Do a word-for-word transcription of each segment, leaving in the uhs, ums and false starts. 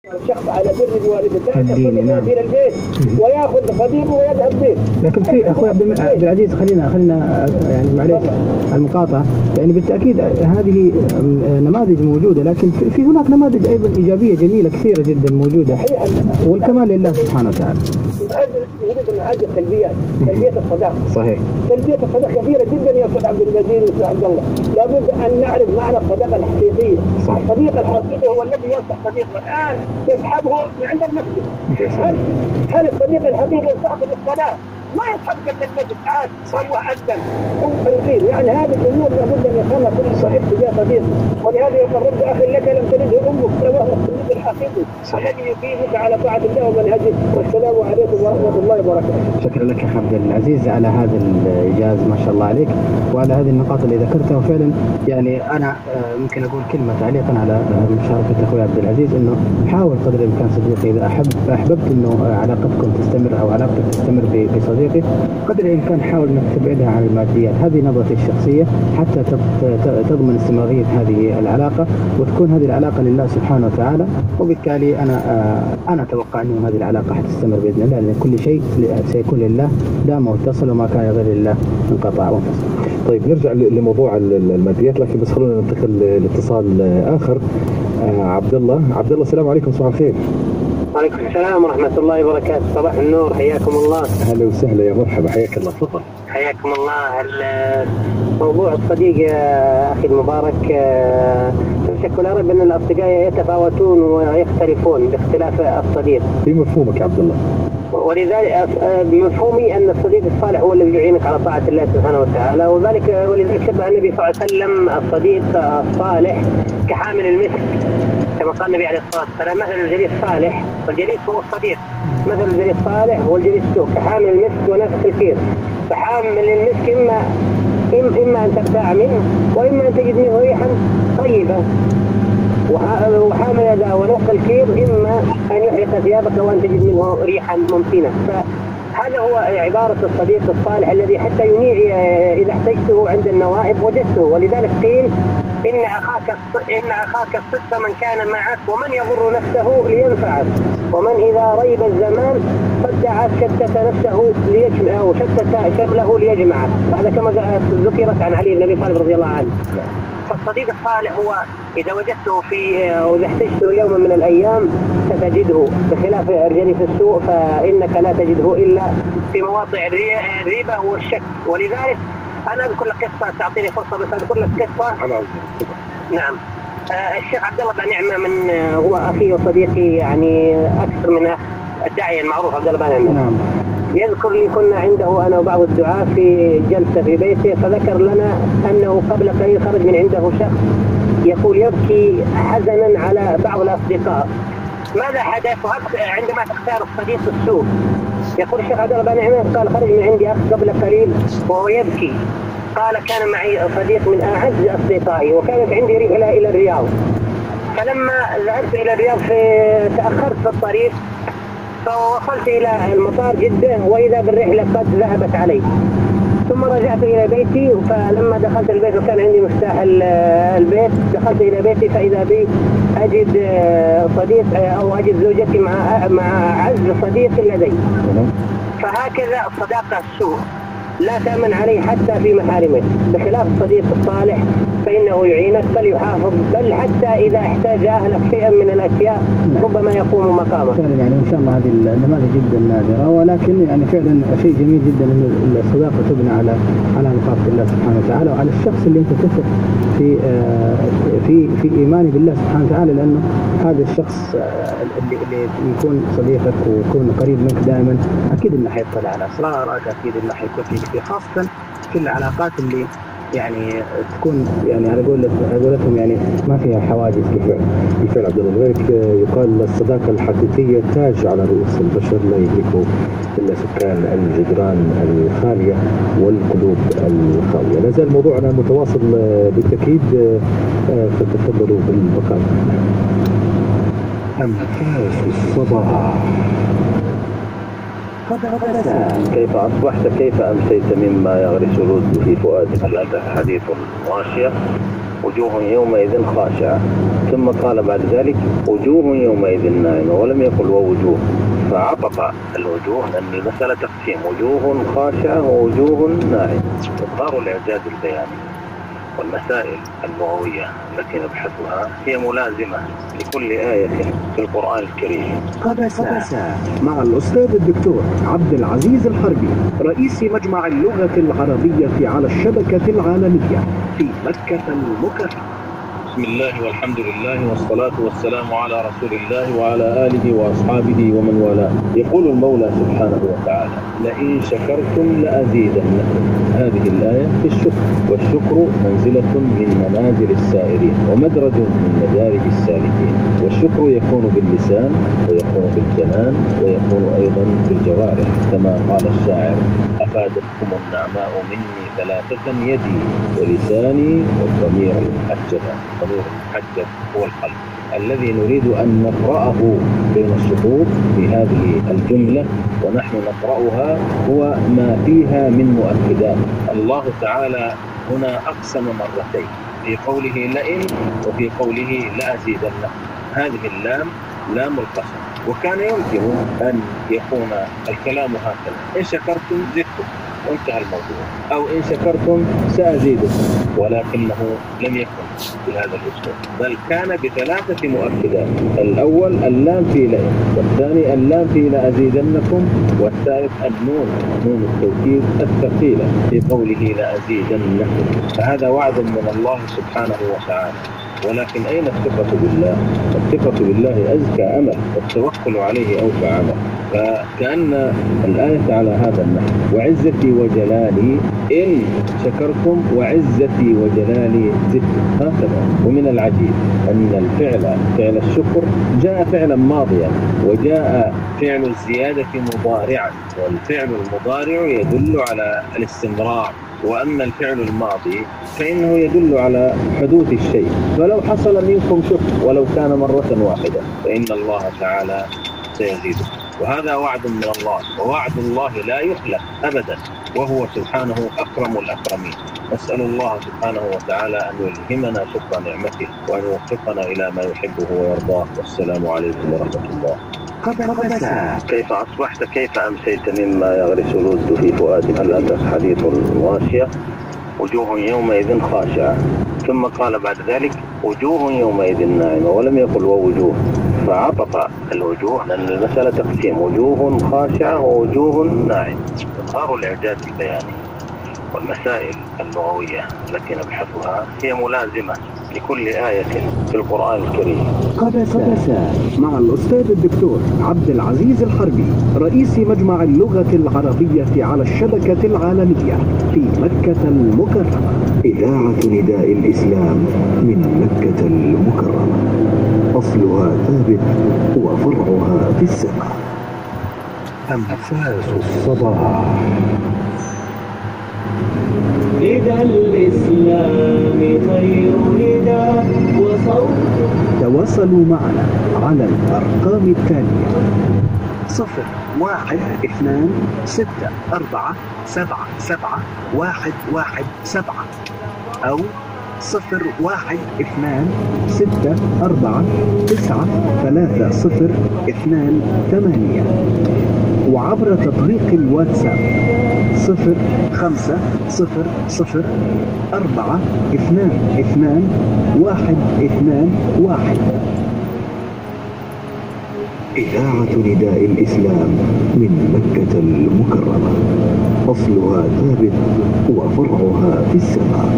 الشخص على بر الوالدتين يصل الى البيت وياخذ صديقه ويذهب به. لكن في اخوي عبد العزيز خلينا خلينا يعني معلش المقاطعه، يعني بالتاكيد هذه نماذج موجوده، لكن في هناك نماذج ايضا ايجابيه جميله كثيره جدا موجوده، والكمال لله سبحانه وتعالى. يوجد من هذه السلبيات، سلبيه الصداقه. صحيح. سلبيه الصداقه كثيره جدا يا استاذ عبد المجيد واستاذ عبد الله، لابد ان نعرف معنى الصداقه الحقيقيه. صح. الصديق الحقيقي هو الذي ينصح صديقه الان يسحبه عند المسجد. هل هل الصديق الحقيقي يسحب للصلاه؟ ما يسحبك عند المسجد، تعال صلوا اذن قم فيصير، يعني هذه الامور لابد ان يفهمها كل صاحب تجاه صديق، ولهذا يقول رد اخ لك لم تلده امك فهو الصديق الحقيقي الذي يفيدك على طاعه الله ومنهجه. والسلام عليكم ورحمه الله وبركاته. شكرا لك يا عبد العزيز على هذا الايجاز ما شاء الله عليك، وعلى هذه النقاط اللي ذكرتها. وفعلا يعني انا ممكن اقول كلمه تعليقا على مشاركه اخوي عبد العزيز، انه حاول قدر الامكان صديقي اذا احب احببت انه علاقتكم تستمر او علاقتك تستمر بصديقي، قدر الامكان حاول انك تبعدها عن الماديات. هذه نظرتي الشخصيه حتى تضمن استمراريه هذه العلاقه، وتكون هذه العلاقه لله سبحانه وتعالى، وبالتالي انا انا اتوقع ان هذه العلاقه حتستمر باذن الله، لان كل شيء سيكون لله دام واتصل، وما كان غير لله انقطع وانفصل. طيب نرجع لموضوع الماديات، لكن بس خلونا ننتقل لاتصال اخر. عبد الله عبد الله السلام عليكم، صباح الخير. وعليكم السلام ورحمة الله وبركاته، صباح النور، حياكم الله. أهلا وسهلا، يا مرحبا، حياك الله، تفضل. حياكم الله. موضوع الصديق يا أخي المبارك، لا شك ولا ريب أن الأصدقاء يتفاوتون ويختلفون باختلاف الصديق. في مفهومك يا عبد الله. ولذلك بمفهومي أن الصديق الصالح هو الذي يعينك على طاعة الله سبحانه وتعالى، وذلك ولذلك شبه النبي صلى الله عليه وسلم الصديق الصالح كحامل المسك، كما قال النبي عليه الصلاة والسلام: مثل الجليس الصالح والجليس هو الصديق، مثل الجليس الصالح والجليس السوء كحامل المسك ونافخ الكير. فحامل المسك إما إما أن تبتاع منه، وإما أن تجد منه ريحا طيبة، وحامل هذا ونفخ الكير إما أن يحرق ثيابك وأن تجد منه ريحا ممتنة. فهذا هو عبارة الصديق الصالح الذي حتى ينيع إذا احتجته عند النوائب وجدته. ولذلك قيل: إن أخاك إن أخاك الصدق من كان معك، ومن يضر نفسه لينفعك، ومن إذا ريب الزمان صدعت شتت نفسه ليجمع أو شتت شمله ليجمعك. هذا كما ذكرت عن علي بن أبي طالب رضي الله عنه. فالصديق الصالح هو إذا وجدته في أو إذا احتجته يوما من الأيام ستجده، بخلاف الجليس السوء فإنك لا تجده إلا في مواضع الريبة والشك. ولذلك أنا أذكر لك قصة، تعطيني فرصة بس أذكر لك قصة. نعم. آه الشيخ عبد الله بن نعمة من آه هو أخي وصديقي يعني أكثر من الداعية المعروف عبد الله بن نعمة. نعم. يذكر لي كنا عنده أنا وبعض الدعاة في جلسة في بيته، فذكر لنا أنه قبل قليل خرج من عنده شخص يقول يبكي حزنا على بعض الأصدقاء. ماذا حدث عندما تختار الصديق السوء؟ يقول الشيخ عبد الله بن نعمة قال: خرج من عندي أخ قبل قليل وهو يبكي، قال: كان معي صديق من أعز أصدقائي، وكانت عندي رحلة إلى الرياض، فلما ذهبت إلى الرياض في تأخرت في الطريق، فوصلت إلى المطار جدة وإذا بالرحلة قد ذهبت علي، ثم رجعت إلى بيتي. فلما دخلت البيت وكان عندي مفتاح البيت، دخلت إلى بيتي فإذا بي أجد صديق أو أجد زوجتي مع مع أعز صديق لدي. فهكذا الصداقة السوء لا تأمن عليه حتى في محارمه، بخلاف الصديق الصالح فإنه يعينك بل يحافظ، بل حتى إذا احتاج أهلك شيئا من الأشياء ربما يقوم مقامه. فعلا يعني إن شاء الله هذه النماذج جدا نادرة، ولكن يعني فعلا شيء جميل جدا أن الصداقة تبنى على على مخافة الله سبحانه وتعالى، وعلى الشخص اللي أنت تثق في في في إيمانه بالله سبحانه وتعالى، لأنه هذا الشخص اللي اللي يكون صديقك ويكون قريب منك دائما أكيد إنه حيطلع على أسرارك، أكيد إنه حيكون فيك، خاصة في العلاقات اللي يعني تكون يعني على قول قولتهم يعني ما فيها حواجز. بالفعل بالفعل عبد الله، لذلك يقال الصداقة الحقيقية تاج على رؤوس البشر لا يدركه إلا سكان الجدران الخالية والقلوب الخاوية. لا زال موضوعنا متواصل بالتأكيد، فتفضلوا بالبقاء. أنفاس الصباح. كيف أصبحت؟ كيف أمسيت؟ مما يغرس الود في فؤادك الآن حديث واشية. وجوه يومئذ خاشعة، ثم قال بعد ذلك وجوه يومئذ ناعمة، ولم يقل ووجوه، فعطف الوجوه لأن المسألة تقسيم وجوه خاشعة ووجوه ناعمة. إظهار الإعجاز البياني والمسائل اللغوية التي نبحثها هي ملازمة لكل آية في القرآن الكريم. قبسة مع الأستاذ الدكتور عبد العزيز الحربي، رئيس مجمع اللغة العربية على الشبكة العالمية في مكة المكرمة. بسم الله والحمد لله والصلاة والسلام على رسول الله وعلى آله وأصحابه ومن والاه. يقول المولى سبحانه وتعالى لئن شكرتم لأزيدنكم. هذه الآية في الشكر، والشكر منزلة من منازل السائرين ومدرج من مدارج السالكين. والشكر يكون باللسان ويكون بالجنان ويكون أيضا بالجوارح، كما قال الشاعر أفادتكم النعماء مني ثلاثة يدي ولساني والضمير المحجب. الضمير المحجب هو القلب الذي نريد أن نقرأه بين السطور في هذه الجملة، ونحن نقرأها هو ما فيها من مؤكدات. الله تعالى هنا أقسم مرتين، في قوله لئن وفي قوله لأزيدنكم. هذه اللام لام القسم، وكان يمكن أن يكون الكلام هكذا: إن شكرتم زدتم وانتهى الموضوع، أو إن شكرتم سأزيدكم، ولكنه لم يكن بهذا الأسلوب، بل كان بثلاثة مؤكدات. الأول اللام في لئن، والثاني اللام في لأزيدنكم، والثالث النون، نون التوكيد الثقيلة في قوله لأزيدنكم. فهذا وعد من الله سبحانه وتعالى. ولكن أين الثقة بالله؟ الثقة بالله أزكى أمل، والتوكل عليه أوفى عمل. فكأن الآية على هذا النحو: وعزتي وجلالي إن شكرتم وعزتي وجلالي زدتم. هكذا. ومن العجيب أن الفعل فعل الشكر جاء فعلا ماضيا، وجاء فعل الزيادة مضارعا، والفعل المضارع يدل على الاستمرار، وأما الفعل الماضي فإنه يدل على حدوث الشيء. فلو حصل منكم شكر ولو كان مرة واحدة فإن الله تعالى سيزيده. وهذا وعد من الله، ووعد الله لا يخلف أبدا، وهو سبحانه أكرم الأكرمين. نسأل الله سبحانه وتعالى أن يلهمنا شكر نعمته، وأن يوفقنا إلى ما يحبه ويرضاه. والسلام عليكم ورحمة الله. كيف أصبحت؟ كيف أمسيت؟ مما يغرس الود في فؤادي. هل أتت حديث غاشية؟ وجوه يومئذ خاشعة، ثم قال بعد ذلك وجوه يومئذ ناعمة، ولم يقل ووجوه، فعطف الوجوه لأن المسألة تقسيم وجوه خاشعة ووجوه ناعمة. إظهار الإعجاز البياني والمسائل اللغوية التي نبحثها هي ملازمة لكل آية في القرآن الكريم. قبسة مع الأستاذ الدكتور عبد العزيز الحربي، رئيس مجمع اللغة العربية على الشبكة العالمية في مكة المكرمة. إذاعة نداء الإسلام من مكة المكرمة، أصلها ثابت وفرعها في السماء. أنفاس الصباح. نداء الإسلام خير نداء وصوت. تواصلوا معنا على الأرقام التالية: صفر واحد اثنان ستة أربعة سبعة سبعة واحد واحد سبعة، أو صفر واحد اثنان ستة أربعة تسعة ثلاثة صفر اثنان ثمانية، وعبر تطبيق الواتساب صفر خمسة صفر صفر أربعة اثنان اثنان واحد اثنان واحد. إذاعة نداء الإسلام من مكة المكرمة، أصلها ثابت وفرعها في السماء.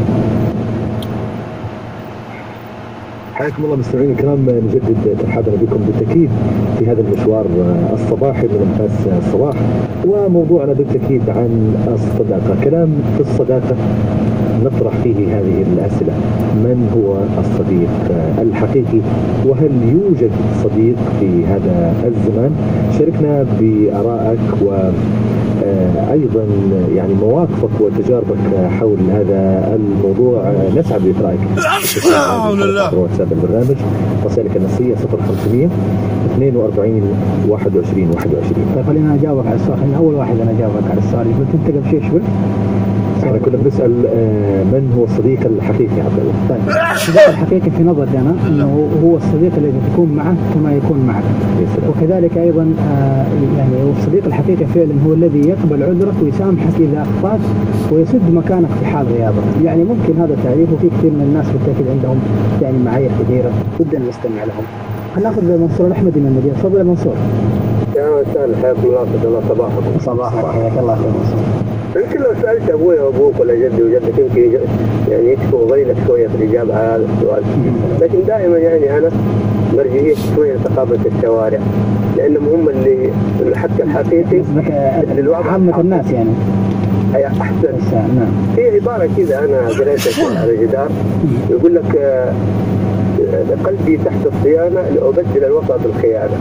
حياكم الله مستمعينا الكرام، نجدد ترحابنا بكم بالتأكيد في هذا المشوار الصباحي من أنفاس الصباح، وموضوعنا بالتأكيد عن الصداقة. كلام في الصداقة نطرح فيه هذه الأسئلة: من هو الصديق الحقيقي؟ وهل يوجد صديق في هذا الزمان؟ شاركنا بآرائك وأيضا يعني مواقفك وتجاربك حول هذا الموضوع. نسعد بإثرائك على واتساب البرنامج، رسائلك النصية صفر خمسمية اثنين وأربعين واحد وعشرين واحد وعشرين. طيب خلينا أجاوبك على السؤال. أول واحد أنا أجاوبك على السؤال اللي قلت أنت قبل شوي. شو قلت؟ احنا كنا بنسال من هو الصديق الحقيقي عبد الله؟ طيب الصديق الحقيقي في نظري انا انه هو الصديق الذي تكون معه كما يكون معك. وكذلك ايضا يعني الصديق الحقيقي فعلا هو الذي يقبل عذرك ويسامحك اذا اخطات ويسد مكانك في حال غيابك. يعني ممكن هذا التعريف، وفي كثير من الناس بالتاكيد عندهم يعني معايير كثيره جدا نستمع لهم. هناخذ منصور الاحمدي من المدينه. تفضل يا منصور. يا مساء حياكم الله، الله صباحكم. صباحك، حياك الله يا منصور. يمكن لو سالت ابوي وابوك ولا جدي وجدك يمكن يعني يكفوا غيرك شويه في الاجابه على هذا السؤال، لكن دائما يعني انا مرجعيه شويه لثقافه الشوارع، لانهم هم اللي الحق الحقيقي للواقع عامه الناس يعني. هي احسن. نعم. في عباره كذا انا قريتها على جدار يقول لك قلبي تحت الصيانه لأبدل الوسط الخيانه.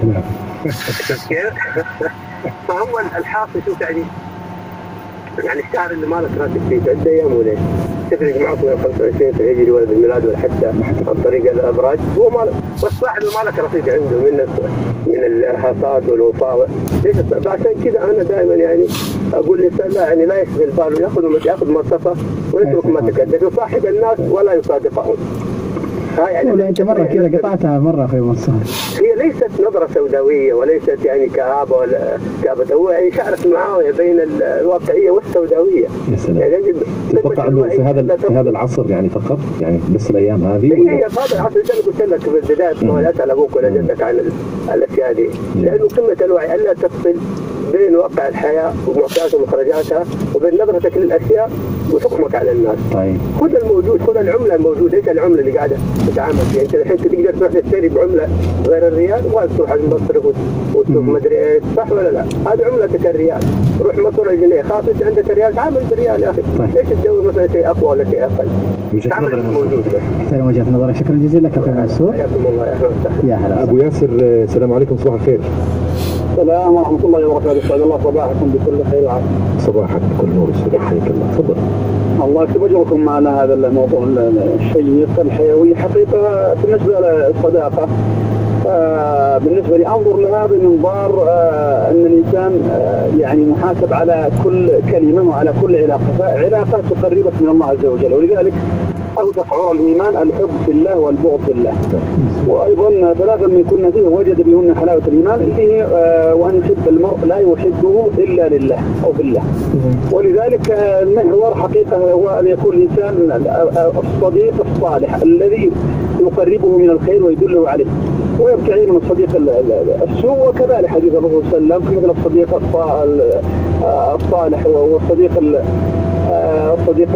فهو الحاصل شو يعني؟ يعني الشهر اللي مالك راتب فيه عدة ايام ولا تفرق معك من خمسة وعشرين في الهجري ولا بالميلاد ولا حتى عن طريق الابراج، هو مالك بس صاحب المالك رصيد عنده من من الحصاد والوفاء. ليش؟ عشان كذا انا دائما يعني اقول للانسان لا يعني لا يشغل باله، ياخذ ياخذ مرتفع ويترك ما تكدس، وصاحب الناس ولا يصادقهم. يعني ولا انت مره كذا قطعتها مره في منصور. هي ليست نظره سوداويه وليست يعني كآبه ولا كآبه، هو يعني شعرة معاويه بين الواقعيه والسوداويه. يا سلام. يعني تتوقع انه في هذا في هذا العصر يعني فقط يعني بس الايام هذه؟ هي هي في هذا العصر زي ما قلت لك في البدايه ما اسال ابوك ولا جدك عن الاشياء دي، لانه قمه الوعي الا تفصل بين واقع الحياه ومعطياتها ومخرجاتها وبين نظرتك للاشياء وحكمك على الناس. طيب. خذ الموجود، خذ العمله الموجوده، ايش العمله اللي قاعده تتعامل فيها؟ انت الحين تقدر تروح تشتري بعمله غير الريال ولا تروح على المصرف وتشوف مدري ايش، صح ولا لا؟ هذه عملتك الريال، روح مصر الجنيه، خلاص انت عندك ريال تعامل بالريال يا اخي. طيب. ليش تدور مثلا شيء اقوى ولا شيء اقل؟ تعامل الموجود بس. احسن وجهه نظرك، شكرا جزيلا لك يا منصور. حياكم الله، اهلا وسهلا. يا هلا. ابو ياسر السلام عليكم، صباح الخير. السلام ورحمة الله وبركاته، أسعد الله صباحكم بكل خير وعافية. صباحك بكل نور والسرور، حياك الله، تفضل. الله يكتب أجركم معنا هذا الموضوع الشيق الحيوي. حقيقة بالنسبة للصداقة بالنسبة لي أنظر لها بمنظار أن الإنسان يعني محاسب على كل كلمة وعلى كل علاقة، فعلاقة تقربك من الله عز وجل، ولذلك أوثق عرى الإيمان الحب في الله والبغض في الله. وأيضا ثلاثا من كنا فيه وجد بهن حلاوة الإيمان اللي هي وأن يحب المرء لا يحبه إلا لله أو بالله. ولذلك المحور حقيقة هو أن يكون الإنسان الصديق الصالح الذي يقربه من الخير ويدله عليه، ويبتعد من الصديق السوء. وكذلك حديث الرسول صلى الله عليه وسلم مثل الصديق الصالح والصديق الصديق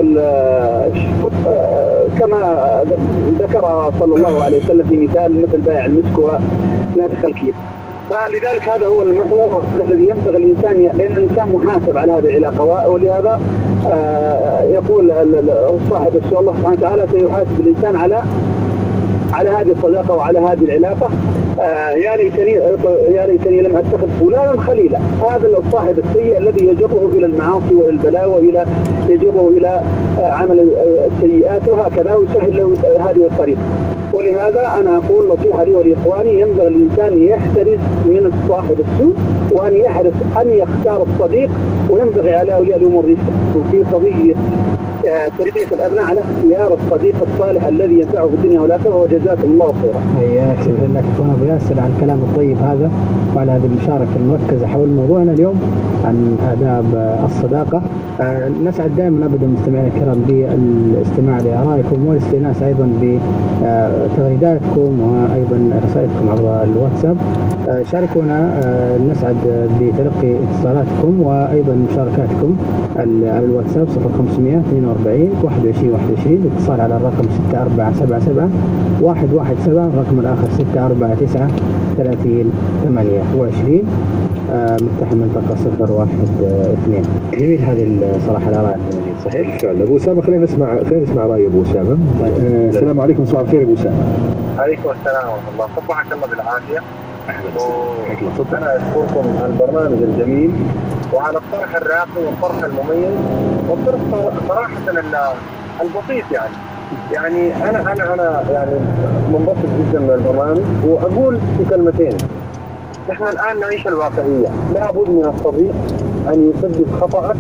كما ذكر صلى الله عليه وسلم في مثال مثل بائع المسك ونافخ الكير. فلذلك هذا هو المحور الذي ينبغي الانسان، لان الانسان محاسب على هذه العلاقه، ولهذا يقول صاحب السؤال الله سبحانه وتعالى سيحاسب الانسان على على هذه الصداقه وعلى هذه العلاقه. آه يا ليتني يا ليتني لم اتخذ فلانا خليلا. هذا الصاحب السيء الذي يجره الى المعاصي والى البلاء والى يجره الى آه عمل السيئات وهكذا، ويسهل له هذه الطريقه. ولهذا انا اقول نصيحه لي ولاخواني، ينبغي الانسان يحترس من صاحب السوء وان يحرص ان يختار الصديق، وينبغي على اولياء الامور في قضيه تربية الأبناء على اختيار الصديق الصالح الذي ينفعه في الدنيا والآخرة، وجزاكم الله خيرا. حياك، شكرا لك أخونا أبو ياسر على الكلام الطيب هذا وعلى هذه المشاركة المركزة حول موضوعنا اليوم عن آداب الصداقة. آه نسعد دائما أبدا مستمعينا الكرام بالاستماع لآرائكم والاستئناس أيضا بتغريداتكم وأيضا رسائلكم عبر الواتساب. آه شاركونا، آه نسعد بتلقي اتصالاتكم وأيضا مشاركاتكم على الواتساب صفر خمسمائة اثنين وأربعين واحد وعشرين واحد وعشرين، اتصال على الرقم ستة أربعة سبعة سبعة واحد واحد سبعة، الرقم الآخر ستة أربعة تسعة ثلاثين ثمانية وعشرين، آه مفتاح المنطقة صفر واحد اثنين. جميل هذه الصراحة الآراء صحيح فعلا. أبو أسامة خلينا نسمع خلينا نسمع رأي أبو أسامة. آه السلام عليكم، صباح الخير أبو أسامة. عليكم السلام ورحمة الله، صباحك الله بالعافية. أنا أشكركم على البرنامج الجميل وعلى الطرح الراقي والطرح المميز والطرح صراحة البسيط. يعني يعني أنا أنا أنا يعني منبسط جدا من البرنامج، وأقول في كلمتين: نحن الآن نعيش الواقعية، لا بد من الصديق أن يسدد خطأك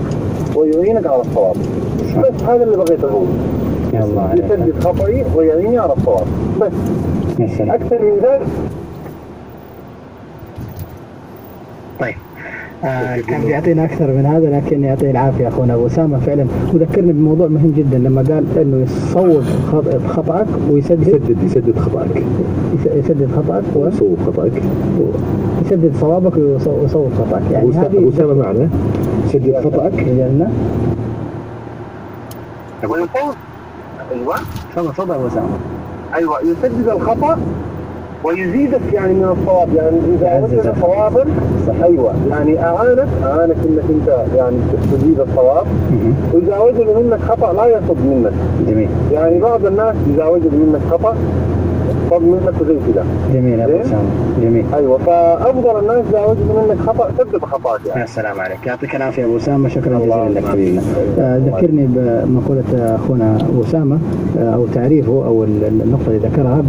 ويعينك على الصواب. بس هذا اللي بغيت اقوله. يسدد خطأي ويعيني على الصواب بس. اكثر من ذلك. طيب آه كان بيعطينا اكثر من هذا، لكن يعطيه العافيه اخونا ابو اسامه. فعلا وذكرني بموضوع مهم جدا لما قال انه يصوب خطأك ويسدد يسدد يسدد خطأك يسدد خطأك ويصوب خطأك يسدد صوابك ويصوب خطأك. يعني هذه ابو اسامه معنا. يسدد خطأك جلنا ويصوب. ايوه تفضل تفضل ابو اسامه. ايوه يسدد الخطأ ويزيدك يعني من الصواب. يعني اذا وجد صوابا ايوه يعني اعانك اعانك انك انت يعني تزيد الصواب. واذا وجد منك خطا لا يصب منك. جميل. يعني بعض الناس اذا وجد منك خطا صب منك زي كذا. جميل ابو اسامه. جميل. ايوه فافضل الناس اذا وجد منك خطا سدد خطاك يعني. يا سلام عليك، يعطيك العافيه ابو اسامه. شكرا جزيلا لك حبيبنا. آه ذكرني بمقوله اخونا ابو اسامه آه او تعريفه او النقطه اللي ذكرها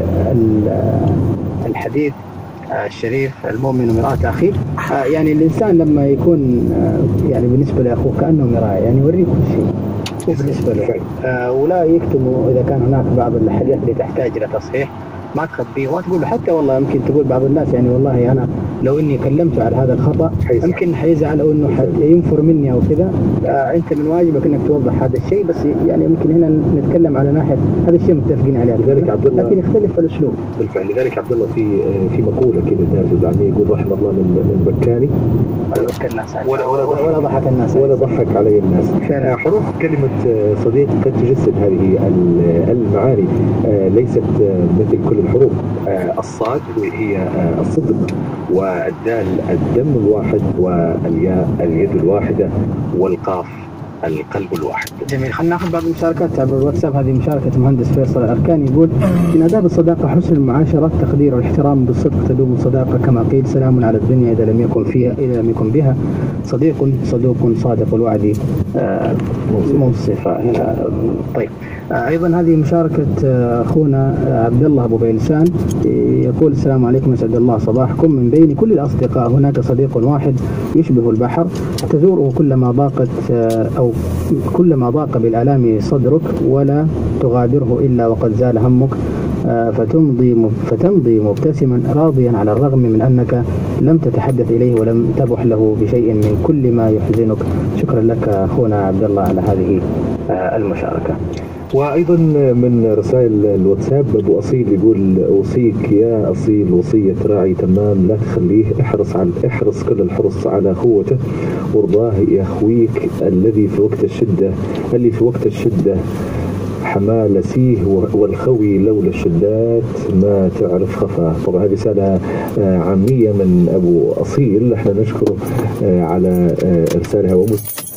بالحديث الشريف المؤمن مرآة أخيه. آه يعني الإنسان لما يكون آه يعني بالنسبة لأخوه كأنه مرآة، يعني يوريه كل شيء بالنسبة له آه ولا يكتم إذا كان هناك بعض الحاجات اللي تحتاج إلى تصحيح ما تخبيه وما تقول له. حتى والله يمكن تقول بعض الناس يعني والله أنا لو إني كلمته على هذا الخطأ يمكن حيزعل أو إنه ينفر مني أو كذا. آه أنت من واجبك إنك توضح هذا الشيء. بس يعني يمكن هنا نتكلم على ناحية هذا الشيء متفقين عليه، لذلك عبد الله لكن يختلف الأسلوب. بالفعل. لذلك عبد الله في في مقولة كذا الناس يعني يقول رحم الله من من بكاني ولا بكى الناس ولا ولا ضحك ولا ضحك الناس ولا ضحك علي الناس. حروف كلمة صديق قد تجسد هذه المعاني. ليست مثل كل الحروف. الصاد هي الصدق، والدال الدم الواحد، والياء اليد الواحدة، والقاف القلب الواحد. جميل. خلينا ناخذ بعض المشاركات عبر الواتساب. هذه مشاركة مهندس فيصل الأركاني يقول من آداب الصداقة حسن المعاشرة، تقدير والاحترام، بالصدق تدوم الصداقة كما قيل، سلام على الدنيا إذا لم يكن فيها إذا لم يكن بها صديق صدوق صادق الوعد آه منصفة. آه طيب آه أيضا هذه مشاركة آه أخونا آه عبد الله أبو بيلسان يقول السلام عليكم يسعد الله صباحكم. من بين كل الأصدقاء هناك صديق واحد يشبه البحر تزوره كلما ضاقت آه أو كلما ضاق بالآلام صدرك ولا تغادره إلا وقد زال همك فتمضي فتمضي مبتسما راضيا على الرغم من أنك لم تتحدث إليه ولم تبح له بشيء من كل ما يحزنك. شكرا لك أخونا عبد الله على هذه المشاركة. وأيضا من رسائل الواتساب أبو أصيل يقول أوصيك يا أصيل وصية راعي تمام، لا تخليه، احرص على احرص كل الحرص على أخوته وارضاه يخويك الذي في وقت الشدة اللي في وقت الشدة حمال سيه والخوي لولا الشدات ما تعرف خفاه. طبعا هذه رسالة عامية من أبو أصيل، احنا نشكره على إرسالها ومس